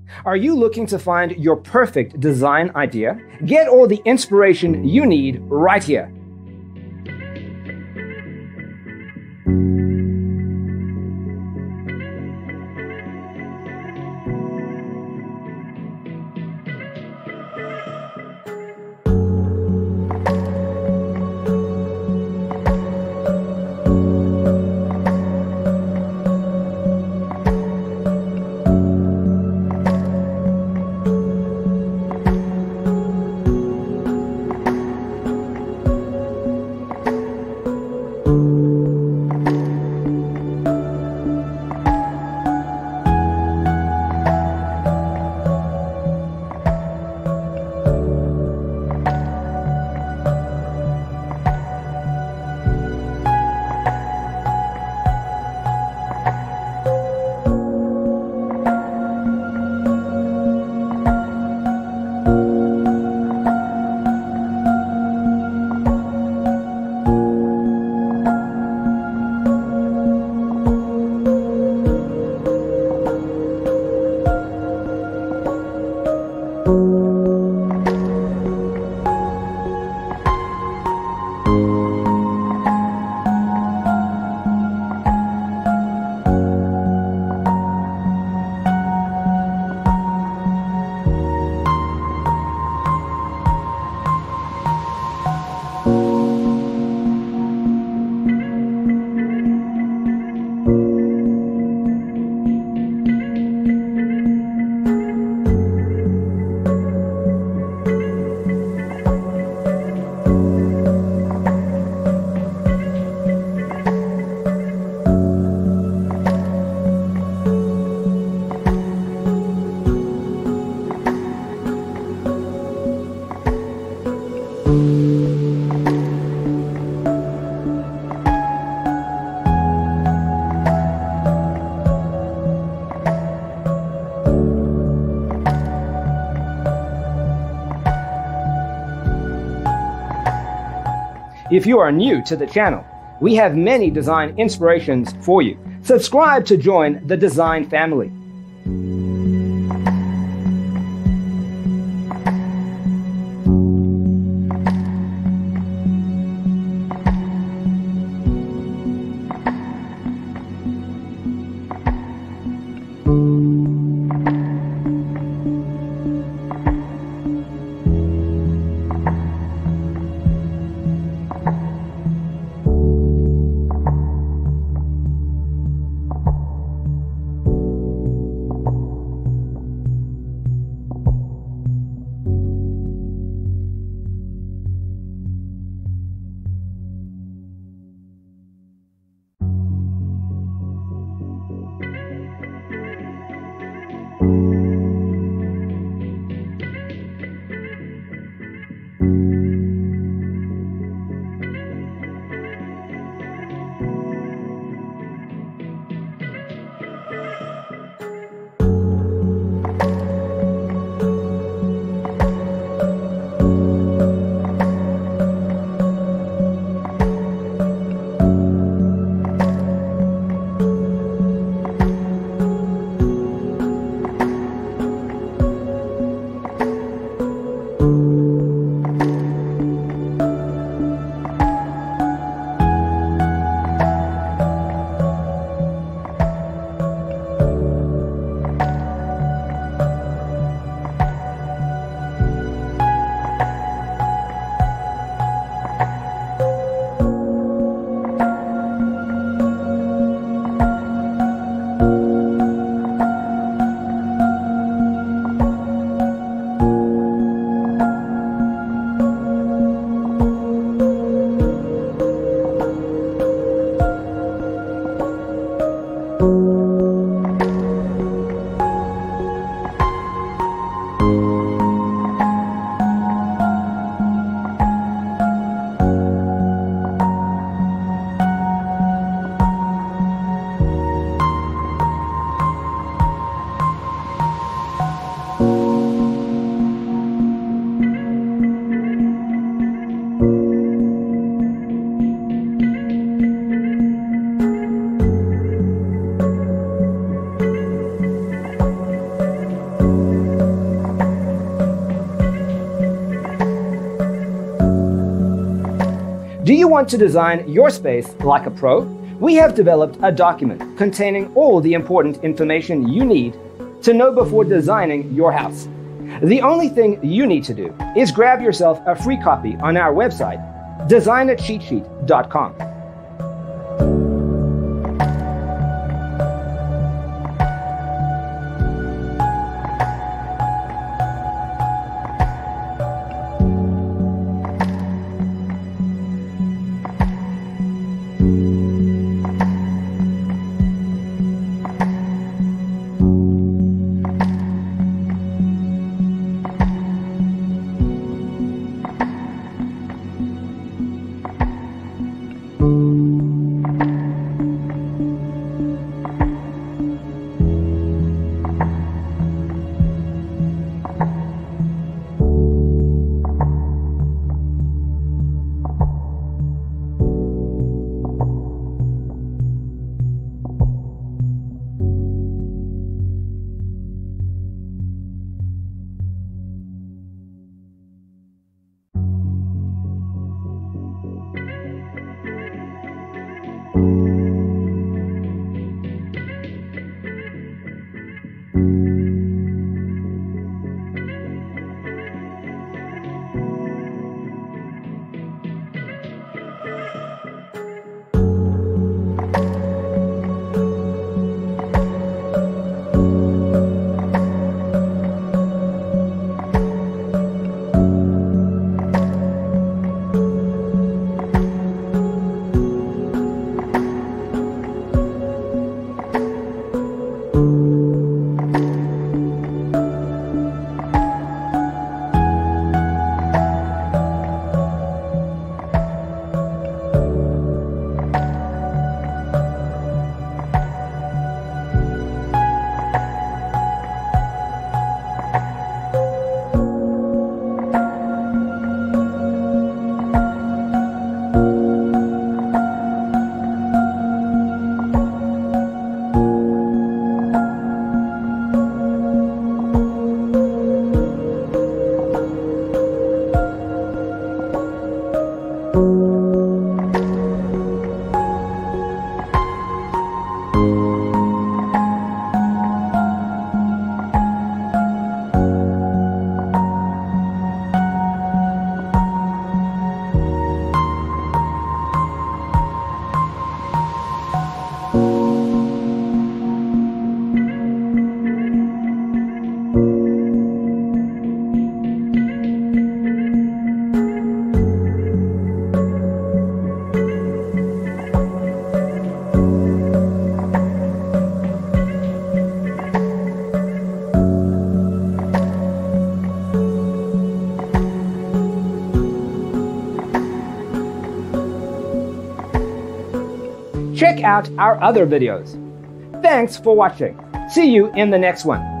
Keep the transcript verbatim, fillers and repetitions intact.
Are you looking to find your perfect design idea? Get all the inspiration you need right here. If you are new to the channel, we have many design inspirations for you. Subscribe to join the design family. you want to design your space like a pro? We have developed a document containing all the important information you need to know before designing your house. The only thing you need to do is grab yourself a free copy on our website, design a cheat sheet dot com. Check out our other videos. Thanks for watching. See you in the next one.